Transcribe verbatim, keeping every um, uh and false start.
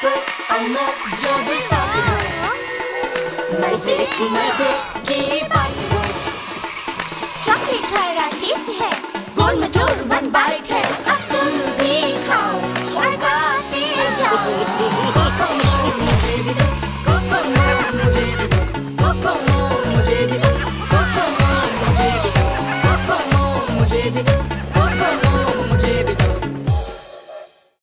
पर अमर जो भी साथ हो, मजे मजे की बात हो। चॉकलेट भरा टेस्ट है, गोल मटोर वन बाइट है।